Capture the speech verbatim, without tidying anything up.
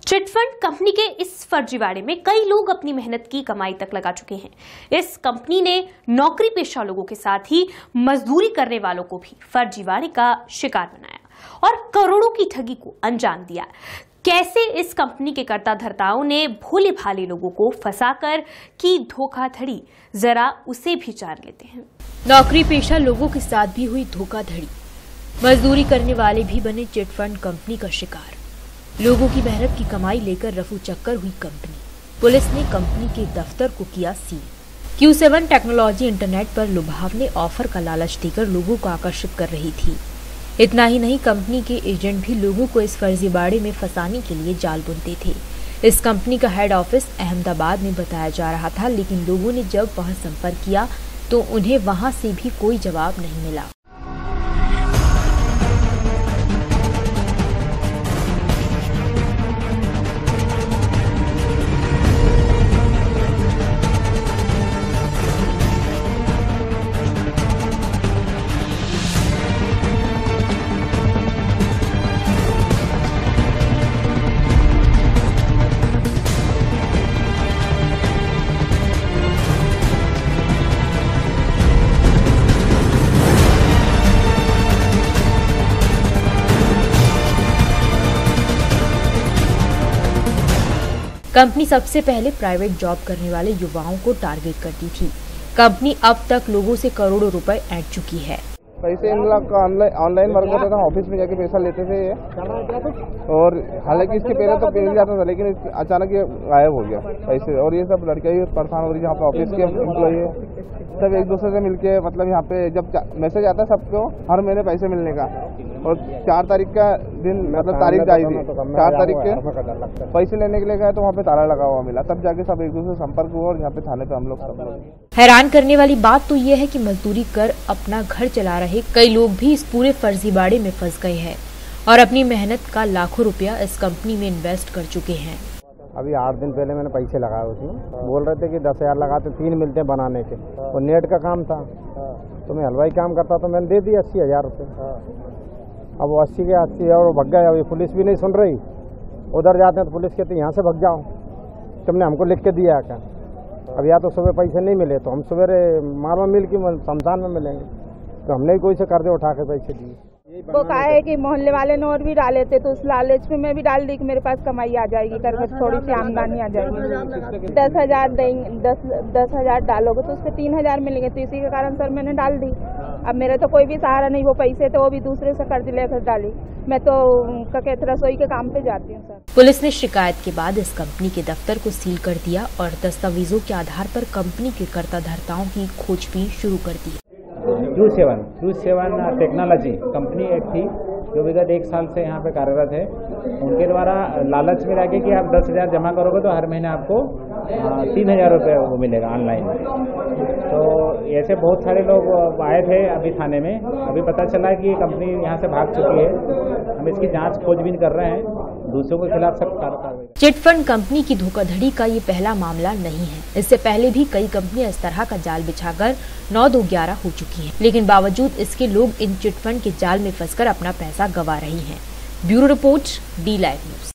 Chit fund company के इस फर्जीवाड़े में कई लोग अपनी मेहनत की कमाई तक लगा चुके हैं। इस कंपनी ने नौकरी पेशा लोगों के साथ ही मजदूरी करने वालों को भी फर्जीवाड़े का शिकार बनाया और करोड़ों की ठगी को अंजाम दिया। कैसे इस कंपनी के कर्ता धर्ताओं ने भोले भाले लोगों को फंसाकर की धोखाधड़ी, जरा उसे भी जान लेते हैं। नौकरी पेशा लोगों के साथ भी हुई धोखाधड़ी, मजदूरी करने वाले भी बने चिटफंड कंपनी का शिकार। लोगों की मेहनत की कमाई लेकर रफू चक्कर हुई कंपनी। पुलिस ने कंपनी के दफ्तर को किया सील। क्यू सेवन टेक्नोलॉजी इंटरनेट पर लुभावने ऑफर का लालच देकर लोगों को आकर्षित कर रही थी। इतना ही नहीं, कंपनी के एजेंट भी लोगों को इस फर्जीवाड़े में फंसाने के लिए जाल बुनते थे। इस कंपनी का हेड ऑफिस अहमदाबाद में बताया जा रहा था, लेकिन लोगों ने जब वहां संपर्क किया तो उन्हें वहां से भी कोई जवाब नहीं मिला। कंपनी सबसे पहले प्राइवेट जॉब करने वाले युवाओं को टारगेट करती थी। कंपनी अब तक लोगों से करोड़ों रुपए ऐंठ चुकी है। पैसे इन लोग का ऑनलाइन वर्क होता था, ऑफिस में जाके पैसा लेते थे ये, और हालांकि इसके पहले तो मिल जाता था, लेकिन अचानक ये गायब हो गया पैसे। और ये सब लड़कियां ही परेशान हो रही है। यहाँ पे ऑफिस के एम्प्लॉई है, सब एक दूसरे से मिलके, मतलब यहाँ पे जब मैसेज आता है सबको हर महीने पैसे मिलने का, और चार तारीख का दिन मतलब तारीख आई थी, चार तारीख के पैसे लेने के लिए गए तो वहाँ पे ताला लगा हुआ मिला। तब जाके सब एक दूसरे से संपर्क हुआ और यहाँ पे थाने पे हम लोग सब लोग। हैरान करने वाली बात तो ये है कि मजदूरी कर अपना घर चला रहे कई लोग भी इस पूरे फर्जीवाड़े में फंस गए हैं और अपनी मेहनत का लाखों रुपया इस कंपनी में इन्वेस्ट कर चुके हैं। अभी आठ दिन पहले मैंने पैसे लगाए उसमें, बोल रहे थे कि दस हजार लगाते तीन मिलते हैं बनाने के, और नेट का काम था तो मैं हलवाई काम करता तो मैंने दे दिया अस्सी हजार रुपये। अब वो अस्सी के अस्सी और भग गए। अभी पुलिस भी नहीं सुन रही, उधर जाते हैं तो पुलिस कहती है यहाँ से भग जाओ, तुमने हमको लिख के दिया क्या। अब या तो सुबह पैसे नहीं मिले तो हम सवेरे मारवा मिल की शमशान में मिलेंगे, तो हमने कोई से कर्जे उठा के पैसे दिए। वो कहा है कि मोहल्ले वाले ने और भी डाले थे, तो उस लालच में मैं भी डाल दी कि मेरे पास कमाई आ जाएगी, करके थोड़ी सी आमदनी आ जाएगी। दस हजार देंगे, दस दस हजार डालोगे तो उसके तीन हजार मिलेंगे, तो इसी के कारण सर मैंने डाल दी। अब मेरा तो कोई भी सहारा नहीं, वो पैसे तो वो भी दूसरे से कर्ज लेकर डाली। मैं तो कहते रसोई के काम पे जाती हूँ सर। पुलिस ने शिकायत के बाद इस कंपनी के दफ्तर को सील कर दिया और दस्तावेजों के आधार पर कंपनी के कर्ता धर्ताओं की खोजबीन शुरू कर दी। Q seven Q seven technology company एक थी जो विगत एक साल से यहाँ पे कार्यरत है। उनके द्वारा लालच में लाके कि आप दस हजार जमा करोगे तो हर महीने आपको तीन हजार रुपये वो मिलेगा ऑनलाइन। तो ऐसे बहुत सारे लोग आए थे अभी थाने में। अभी पता चला कि ये कंपनी यहाँ से भाग चुकी है। हम इसकी जांच खोजबीन कर रहे हैं, दूसरों के खिलाफ सख्त कार्रवाई। चिटफंड कंपनी की धोखाधड़ी का ये पहला मामला नहीं है। इससे पहले भी कई कंपनियां इस तरह का जाल बिछाकर नौ दो ग्यारह हो चुकी हैं, लेकिन बावजूद इसके लोग इन चिटफंड के जाल में फंसकर अपना पैसा गंवा रहे हैं। Bureau report, D live news.